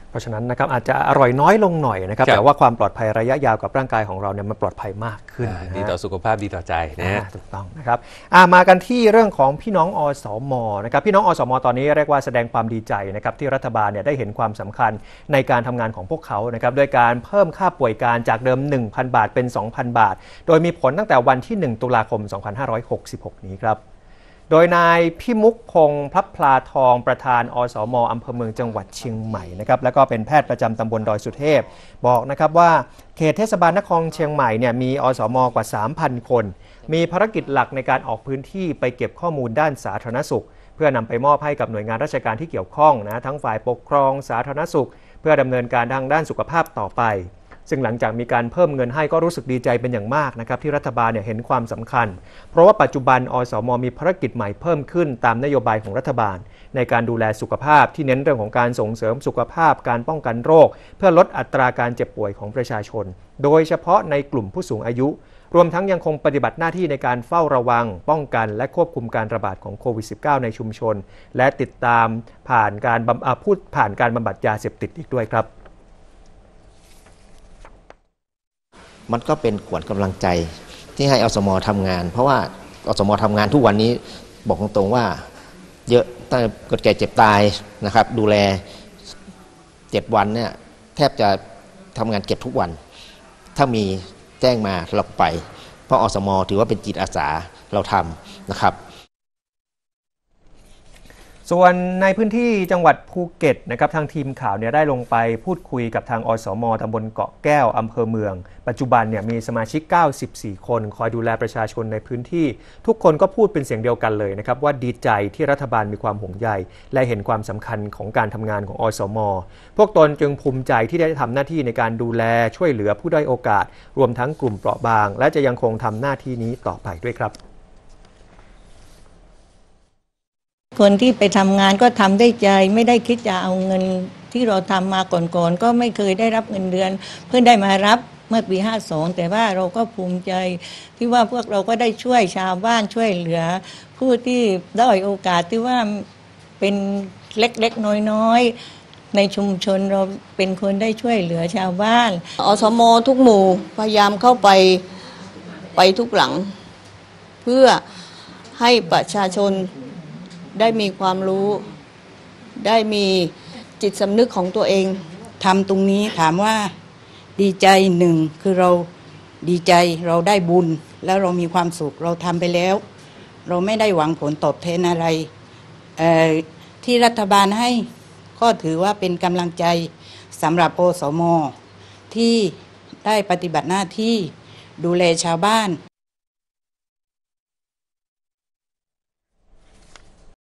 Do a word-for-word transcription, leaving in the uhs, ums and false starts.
เพราะฉะนั้นนะครับอาจจะอร่อยน้อยลงหน่อยนะครับแต่ว่าความปลอดภัยระยะยาวกับร่างกายของเราเนี่ยมันปลอดภัยมากขึ้นดีต่อสุขภาพดีต่อใจนะถูกต้องนะครับมากันที่เรื่องของพี่น้องอสม.นะครับพี่น้องอสม.ตอนนี้เรียกว่าแสดงความดีใจนะครับที่รัฐบาลเนี่ยได้เห็นความสำคัญในการทำงานของพวกเขานะครับด้วยการเพิ่มค่าป่วยการจากเดิม หนึ่งพัน บาทเป็น สองพัน บาทโดยมีผลตั้งแต่วันที่หนึ่งตุลาคมสองพันห้าร้อยหกสิบหกนี้ครับโดยนายพิมุขพงษ์พลับพลาทองประธานอสม.อำเภอเมืองจังหวัดเชียงใหม่นะครับแล้วก็เป็นแพทย์ประจำตำบลดอยสุเทพบอกนะครับว่าเขตเทศบาลนครเชียงใหม่เนี่ยมีอสม.กว่า สามพัน คนมีภารกิจหลักในการออกพื้นที่ไปเก็บข้อมูลด้านสาธารณสุขเพื่อนำไปมอบให้กับหน่วยงานราชการที่เกี่ยวข้องนะทั้งฝ่ายปกครองสาธารณสุขเพื่อดำเนินการทางด้านสุขภาพต่อไปซึ่งหลังจากมีการเพิ่มเงินให้ก็รู้สึกดีใจเป็นอย่างมากนะครับที่รัฐบาลเนี่ยเห็นความสำคัญเพราะว่าปัจจุบันอสม.มีภารกิจใหม่เพิ่มขึ้นตามนโยบายของรัฐบาลในการดูแลสุขภาพที่เน้นเรื่องของการส่งเสริมสุขภาพการป้องกันโรคเพื่อลดอัตราการเจ็บป่วยของประชาชนโดยเฉพาะในกลุ่มผู้สูงอายุรวมทั้งยังคงปฏิบัติหน้าที่ในการเฝ้าระวังป้องกันและควบคุมการระบาดของโควิด สิบเก้า ในชุมชนและติดตามผ่านการพูดผ่านการบำบัดยาเสพติดอีกด้วยครับมันก็เป็นขวัญกำลังใจที่ให้อสม.ทำงานเพราะว่าอสม.ทำงานทุกวันนี้บอกตรงๆว่าเยอะตั้งแต่เกิดแก่เจ็บตายนะครับดูแลเจ็ดวันเนี่ยแทบจะทำงานเก็บทุกวันถ้ามีแจ้งมาเราไปเพราะอสม.ถือว่าเป็นจิตอาสาเราทำนะครับส่วนในพื้นที่จังหวัดภูเก็ตนะครับทางทีมข่าวเนี่ยได้ลงไปพูดคุยกับทางอสม.ตำบลเกาะแก้วอำเภอเมืองปัจจุบันเนี่ยมีสมาชิกเก้าสิบสี่คนคอยดูแลประชาชนในพื้นที่ทุกคนก็พูดเป็นเสียงเดียวกันเลยนะครับว่าดีใจที่รัฐบาลมีความห่วงใยและเห็นความสำคัญของการทำงานของอสม.พวกตนจึงภูมิใจที่ได้ทำหน้าที่ในการดูแลช่วยเหลือผู้ด้อยโอกาสรวมทั้งกลุ่มเปราะบางและจะยังคงทำหน้าที่นี้ต่อไปด้วยครับคนที่ไปทำงานก็ทำได้ใจไม่ได้คิดจะเอาเงินที่เราทำมาก่อนๆก็ไม่เคยได้รับเงินเดือนเพิ่งได้มารับเมื่อปีห้าสิบสองแต่ว่าเราก็ภูมิใจที่ว่าพวกเราก็ได้ช่วยชาวบ้านช่วยเหลือผู้ที่ด้อยโอกาสที่ว่าเป็นเล็กๆน้อยๆในชุมชนเราเป็นคนได้ช่วยเหลือชาวบ้านอสม.ทุกหมู่พยายามเข้าไปไปทุกหลังเพื่อให้ประชาชนได้มีความรู้ได้มีจิตสำนึกของตัวเองทำตรงนี้ถามว่าดีใจหนึ่งคือเราดีใจเราได้บุญแล้วเรามีความสุขเราทำไปแล้วเราไม่ได้หวังผลตอบแทนอะไรที่รัฐบาลให้ก็ถือว่าเป็นกำลังใจสำหรับอสม.ที่ได้ปฏิบัติหน้าที่ดูแลชาวบ้าน